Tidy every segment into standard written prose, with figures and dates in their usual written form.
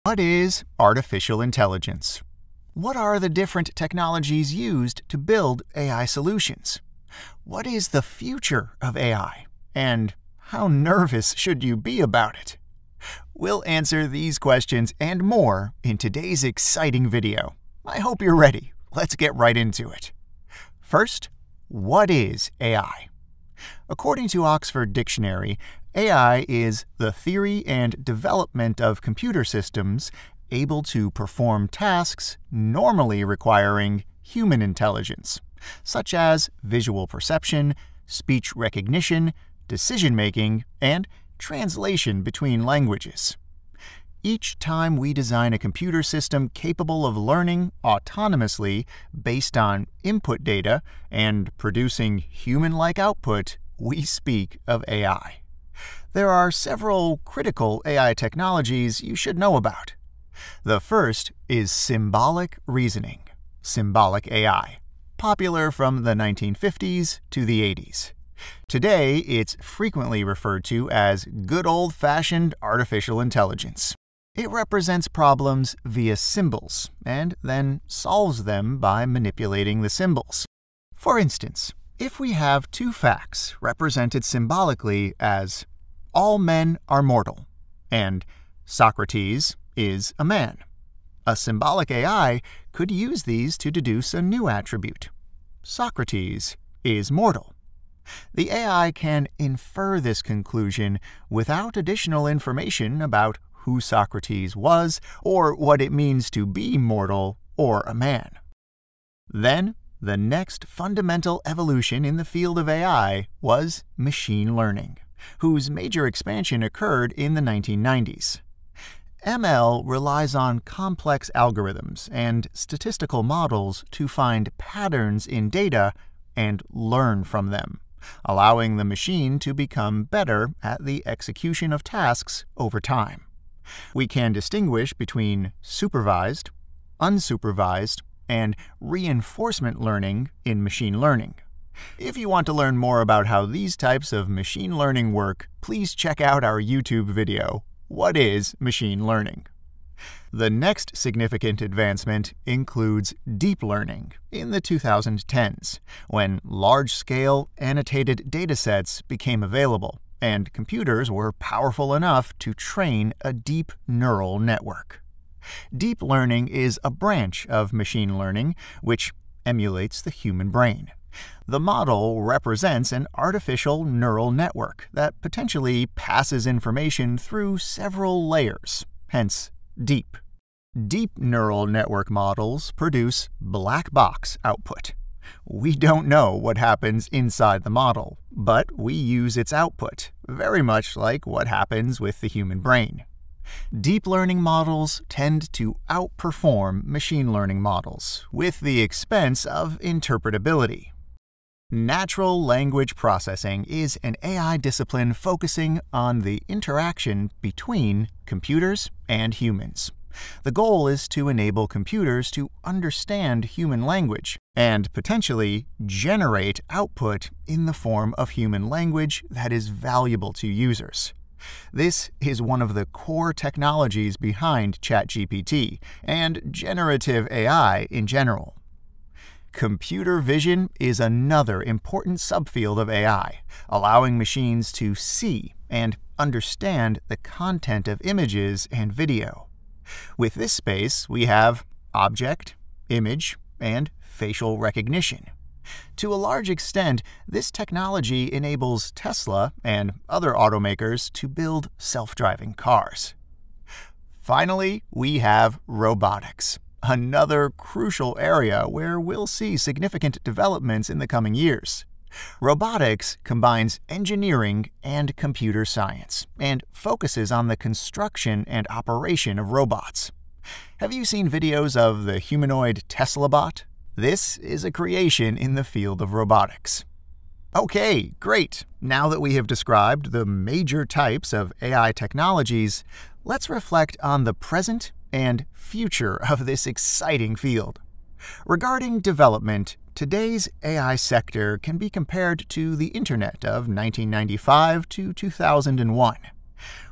What is artificial intelligence? What are the different technologies used to build AI solutions? What is the future of AI? And how nervous should you be about it? We'll answer these questions and more in today's exciting video. I hope you're ready. Let's get right into it. First, what is AI? According to Oxford Dictionary, AI is the theory and development of computer systems able to perform tasks normally requiring human intelligence, such as visual perception, speech recognition, decision-making, and translation between languages. Each time we design a computer system capable of learning autonomously based on input data and producing human-like output, we speak of AI. There are several critical AI technologies you should know about. The first is symbolic reasoning, symbolic AI, popular from the 1950s to the 80s. Today, it's frequently referred to as good old-fashioned artificial intelligence. It represents problems via symbols and then solves them by manipulating the symbols. For instance, if we have two facts represented symbolically as all men are mortal and Socrates is a man, a symbolic AI could use these to deduce a new attribute. Socrates is mortal. The AI can infer this conclusion without additional information about who Socrates was or what it means to be mortal or a man. Then, the next fundamental evolution in the field of AI was machine learning, whose major expansion occurred in the 1990s. ML relies on complex algorithms and statistical models to find patterns in data and learn from them, allowing the machine to become better at the execution of tasks over time. We can distinguish between supervised, unsupervised, and reinforcement learning in machine learning. If you want to learn more about how these types of machine learning work, please check out our YouTube video, What is Machine Learning? The next significant advancement includes deep learning in the 2010s, when large-scale annotated datasets became available and computers were powerful enough to train a deep neural network. Deep learning is a branch of machine learning which emulates the human brain. The model represents an artificial neural network that potentially passes information through several layers, hence deep. Deep neural network models produce black box output. We don't know what happens inside the model, but we use its output, very much like what happens with the human brain. Deep learning models tend to outperform machine learning models, with the expense of interpretability. Natural language processing is an AI discipline focusing on the interaction between computers and humans. The goal is to enable computers to understand human language and potentially generate output in the form of human language that is valuable to users. This is one of the core technologies behind ChatGPT and generative AI in general. Computer vision is another important subfield of AI, allowing machines to see and understand the content of images and video. With this space, we have object, image, and facial recognition. To a large extent, this technology enables Tesla and other automakers to build self-driving cars. Finally, we have robotics, another crucial area where we'll see significant developments in the coming years. Robotics combines engineering and computer science and focuses on the construction and operation of robots. Have you seen videos of the humanoid Tesla bot? This is a creation in the field of robotics. Okay, great. Now that we have described the major types of AI technologies, let's reflect on the present and future of this exciting field. Regarding development, today's AI sector can be compared to the Internet of 1995 to 2001.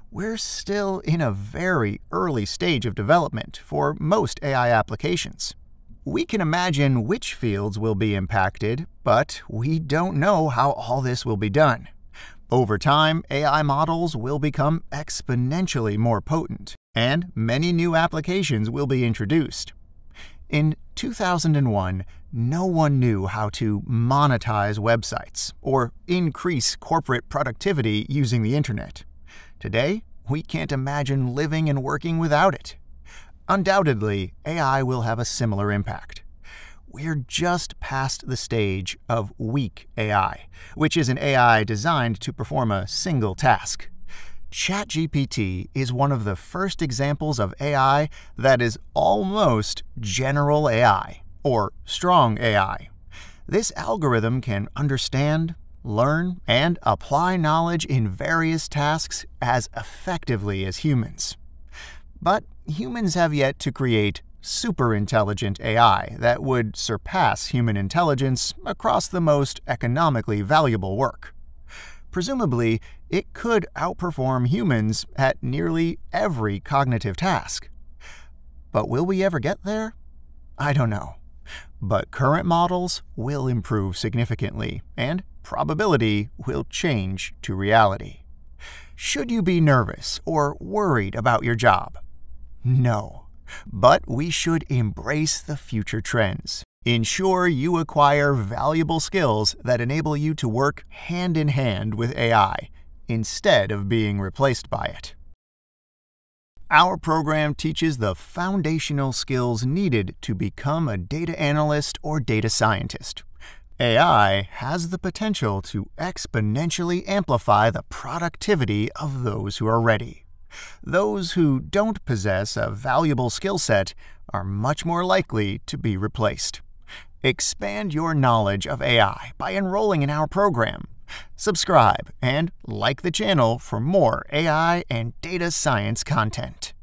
We're still in a very early stage of development for most AI applications. We can imagine which fields will be impacted, but we don't know how all this will be done. Over time, AI models will become exponentially more potent, and many new applications will be introduced. In 2001, no one knew how to monetize websites or increase corporate productivity using the internet. Today, we can't imagine living and working without it. Undoubtedly, AI will have a similar impact. We're just past the stage of weak AI, which is an AI designed to perform a single task. ChatGPT is one of the first examples of AI that is almost general AI, or strong AI. This algorithm can understand, learn, and apply knowledge in various tasks as effectively as humans. But humans have yet to create super-intelligent AI that would surpass human intelligence across the most economically valuable work. Presumably, it could outperform humans at nearly every cognitive task. But will we ever get there? I don't know. But current models will improve significantly, and probability will change to reality. Should you be nervous or worried about your job? No. But we should embrace the future trends. Ensure you acquire valuable skills that enable you to work hand in hand with AI, instead of being replaced by it. Our program teaches the foundational skills needed to become a data analyst or data scientist. AI has the potential to exponentially amplify the productivity of those who are ready. Those who don't possess a valuable skill set are much more likely to be replaced. Expand your knowledge of AI by enrolling in our program. Subscribe and like the channel for more AI and data science content.